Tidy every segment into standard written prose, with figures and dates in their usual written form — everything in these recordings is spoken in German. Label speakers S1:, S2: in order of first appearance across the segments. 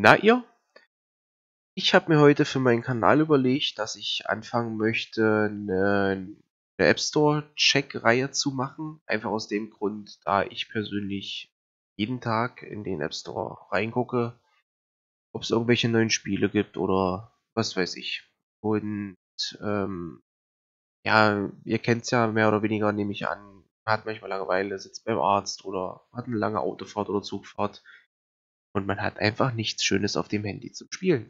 S1: Na ihr? Ich habe mir heute für meinen Kanal überlegt, dass ich anfangen möchte, eine App Store Check-Reihe zu machen. Einfach aus dem Grund, da ich persönlich jeden Tag in den App Store reingucke, ob es irgendwelche neuen Spiele gibt oder was weiß ich. Und ja, ihr kennt es ja mehr oder weniger, nehme ich an. Man hat manchmal Langeweile, sitzt beim Arzt oder hat eine lange Autofahrt oder Zugfahrt und man hat einfach nichts Schönes auf dem Handy zum Spielen.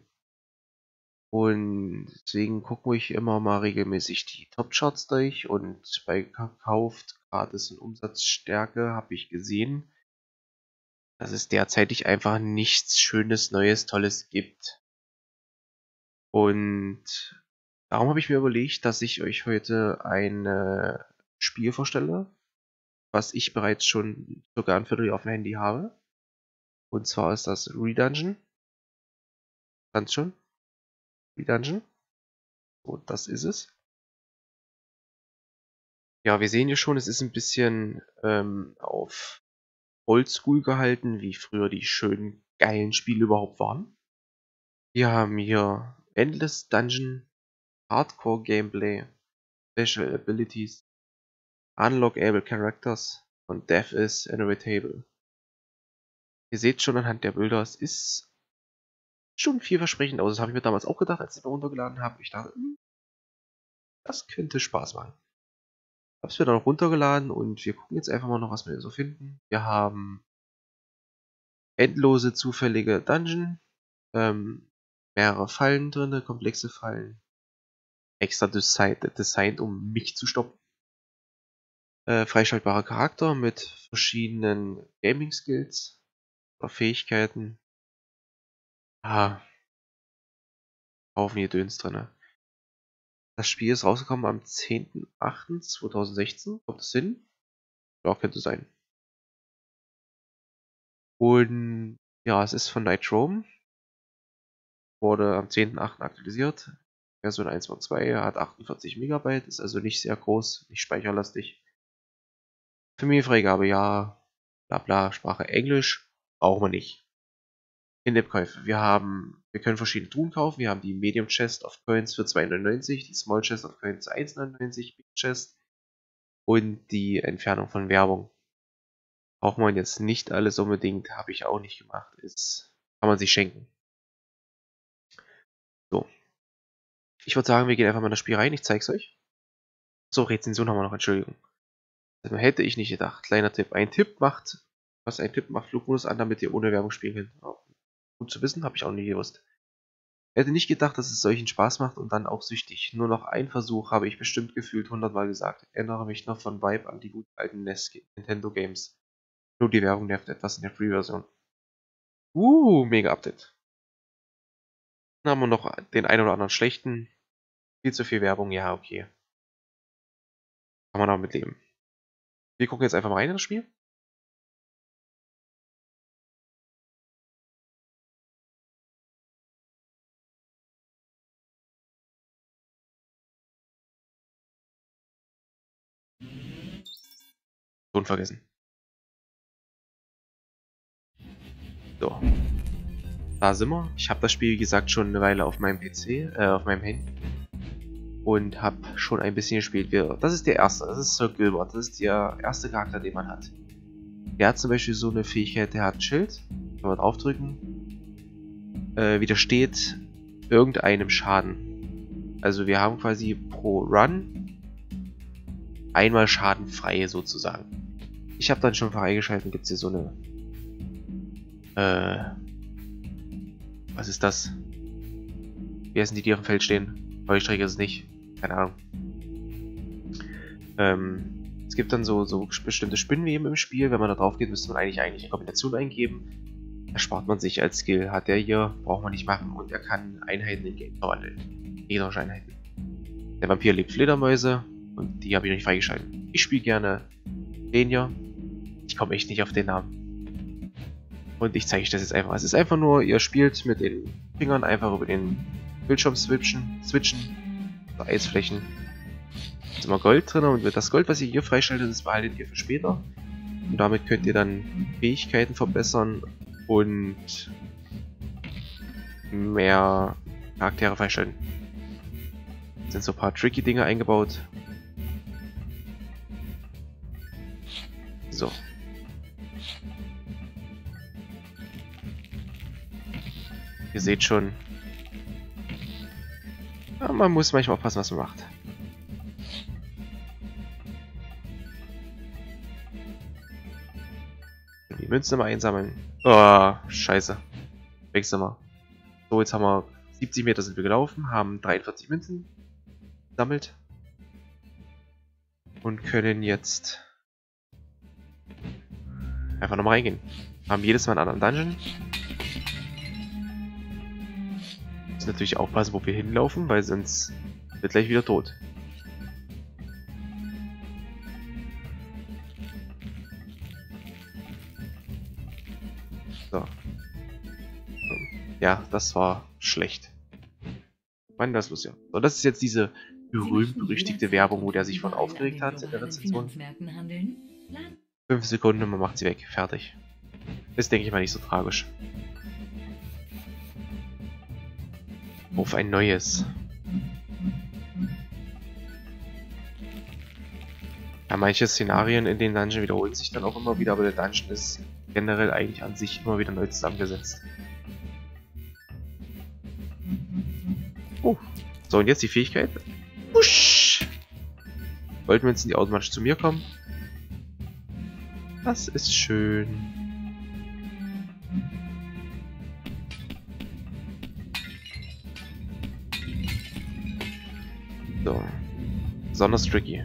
S1: Und deswegen gucke ich immer mal regelmäßig die Top-Charts durch und bei gekauft, gratis und Umsatzstärke habe ich gesehen, dass es derzeitig einfach nichts Schönes, Neues, Tolles gibt. Und darum habe ich mir überlegt, dass ich euch heute ein Spiel vorstelle, was ich bereits schon sogar ein Vierteljahr auf dem Handy habe. Und zwar ist das Redungeon. Kannst schon? Redungeon. Und das ist es. Ja, wir sehen hier schon, es ist ein bisschen auf Oldschool gehalten, wie früher die schönen, geilen Spiele überhaupt waren. Wir haben hier Endless Dungeon, Hardcore Gameplay, Special Abilities, Unlockable Characters und Death is Inevitable. Ihr seht schon anhand der Bilder, es ist schon vielversprechend aus. Das habe ich mir damals auch gedacht, als ich es mir runtergeladen habe. Ich dachte, das könnte Spaß machen. Habe es mir dann noch runtergeladen und wir gucken jetzt einfach mal noch, was wir hier so finden. Wir haben endlose zufällige Dungeon, mehrere Fallen drin, komplexe Fallen, extra designed, um mich zu stoppen. Freischaltbarer Charakter mit verschiedenen Gaming-Skills oder Fähigkeiten. Haufen Gedöns drin. Das Spiel ist rausgekommen am 10.08.2016. Kommt es hin? Ja, könnte sein. Und ja, es ist von Night Rome. Wurde am 10.08. aktualisiert. Version 1.2 hat 48 MB, ist also nicht sehr groß, nicht speicherlastig. Familienfreigabe ja, bla bla, Sprache Englisch, brauchen wir nicht. In-App-Käufe. Wir können verschiedene Truhen kaufen. Wir haben die Medium Chest of Coins für 2,99, die Small Chest of Coins 1,99, Big Chest und die Entfernung von Werbung. Braucht man jetzt nicht alles unbedingt, habe ich auch nicht gemacht. Kann man sich schenken. So. Ich würde sagen, wir gehen einfach mal in das Spiel rein. Ich zeige es euch. So, Rezension haben wir noch, Entschuldigung. Also hätte ich nicht gedacht. Kleiner Tipp. Ein Tipp macht Flugmodus an, damit ihr ohne Werbung spielen könnt. Oh, gut zu wissen, habe ich auch nie gewusst. Hätte nicht gedacht, dass es solchen Spaß macht und dann auch süchtig. Nur noch ein Versuch, habe ich bestimmt gefühlt 100-mal gesagt. Erinnere mich noch von Vibe an die guten alten Nintendo Games. Nur die Werbung nervt etwas in der Free-Version. Mega Update. Dann haben wir noch den einen oder anderen schlechten. Viel zu viel Werbung, ja, okay. Kann man auch mitleben. Wir gucken jetzt einfach mal rein in das Spiel. Ton vergessen. So. Da sind wir. Ich habe das Spiel, wie gesagt, schon eine Weile auf meinem PC, auf meinem Handy. Und habe schon ein bisschen gespielt. Das ist der erste. Das ist Sir Gilbert. Das ist der erste Charakter, den man hat. Der hat zum Beispiel so eine Fähigkeit, der hat ein Schild. Kann man draufdrücken. Widersteht irgendeinem Schaden. Also wir haben quasi pro Run einmal schadenfrei sozusagen. Ich habe dann schon freigeschalten, gibt es hier so eine was ist das? Wie heißen die auf dem Feld stehen? Heuschrecke ist es nicht. Keine Ahnung. Es gibt dann so bestimmte Spinnweben im Spiel. Wenn man da drauf geht, müsste man eigentlich eine Kombination eingeben. Erspart man sich als Skill. Hat der hier, braucht man nicht machen. Und er kann Einheiten in Game verwandeln. Gegnerische Einheiten. Der Vampir liebt Fledermäuse. Und die habe ich noch nicht freigeschalten. Ich spiele gerne den hier. Ich komme echt nicht auf den Namen. Und ich zeige euch das jetzt einfach. Es ist einfach nur, ihr spielt mit den Fingern einfach über den Bildschirm switchen. So Eisflächen. Da ist immer Gold drin und das Gold, was ihr hier freischaltet, das behaltet ihr für später. Und damit könnt ihr dann Fähigkeiten verbessern und mehr Charaktere freischalten. Sind so ein paar tricky Dinge eingebaut. So. Ihr seht schon, ja, man muss manchmal aufpassen, was man macht. Die Münzen mal einsammeln. Oh, scheiße. Wechseln wir. So, jetzt haben wir 70 Meter sind wir gelaufen, haben 43 Münzen gesammelt. Und können jetzt einfach nochmal reingehen. Haben jedes Mal einen anderen Dungeon. Müssen natürlich aufpassen, wo wir hinlaufen, weil sonst wird gleich wieder tot. So. Ja, das war schlecht. Mann, das ist lustig. So, das ist jetzt diese berühmt-berüchtigte Werbung, wo der sich von aufgeregt hat in der Rezension. 5 Sekunden und man macht sie weg. Fertig. Ist, denke ich mal, nicht so tragisch. Auf ein neues. Ja, manche Szenarien in den Dungeon wiederholen sich dann auch immer wieder, aber der Dungeon ist generell eigentlich an sich immer wieder neu zusammengesetzt. Oh. So, und jetzt die Fähigkeit. Wusch! Goldmünzen, die automatisch zu mir kommen. Das ist schön. So. Besonders tricky.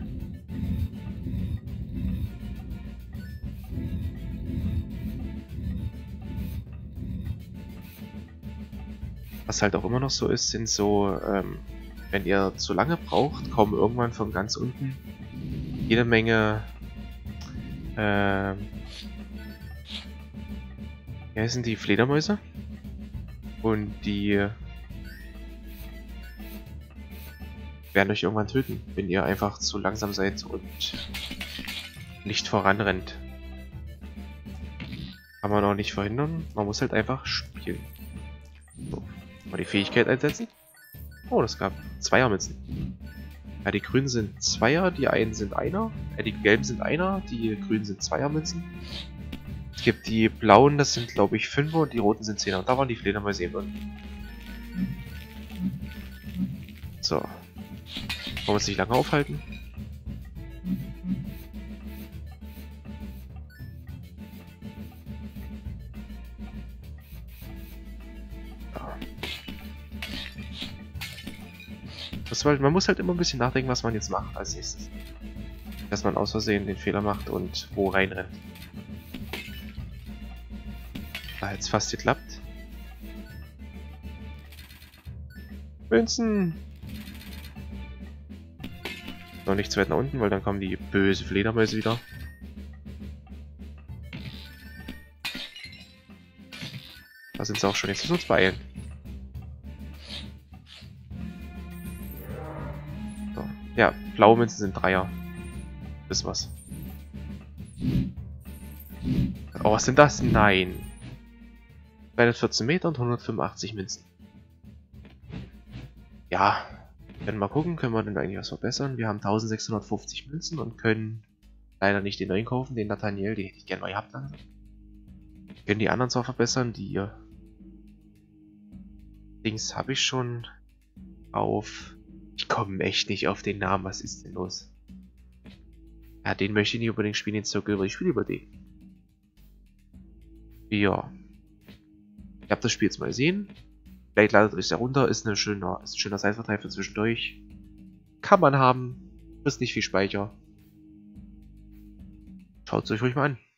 S1: Was halt auch immer noch so ist, sind so, wenn ihr zu lange braucht, kommen irgendwann von ganz unten jede Menge, wie heißen die, Fledermäuse? Und die werden euch irgendwann töten, wenn ihr einfach zu langsam seid und nicht voranrennt. Kann man auch nicht verhindern, man muss halt einfach spielen. So, mal die Fähigkeit einsetzen. Oh, das gab Zweiermünzen. Ja, die grünen sind Zweier, die einen sind Einer. Die gelben sind Einer, die grünen sind Zweiermünzen. Es gibt die blauen, das sind glaube ich Fünfer und die roten sind Zehner. Und da waren die Fledermäuse eben drin. So. Wollen wir uns nicht lange aufhalten? Man muss halt immer ein bisschen nachdenken, was man jetzt macht als nächstes. Dass man aus Versehen den Fehler macht und wo reinrennt. Da jetzt fast geklappt. Münzen! Noch nicht zu weit nach unten, weil dann kommen die böse Fledermäuse wieder. Da sind sie auch schon, jetzt müssen wir uns beeilen. So. Ja, blaue Münzen sind Dreier. Ist was. Oh, was sind das? Nein. 214 Meter und 185 Münzen. Ja, können wir mal gucken, können wir denn eigentlich was verbessern? Wir haben 1650 Münzen und können leider nicht den neuen kaufen, den Nathaniel, den hätte ich gerne mal gehabt langsam. Können die anderen zwar verbessern, die Dings habe ich schon auf... Ich komme echt nicht auf den Namen, was ist denn los? Ja, den möchte ich nicht unbedingt spielen, den Circle, aber ich spiele über den. Ja. Ihr habt das Spiel jetzt mal gesehen. Vielleicht ladet euch da runter, ist ein schöner Zeitvertreib für zwischendurch. Kann man haben, ist nicht viel Speicher. Schaut es euch ruhig mal an.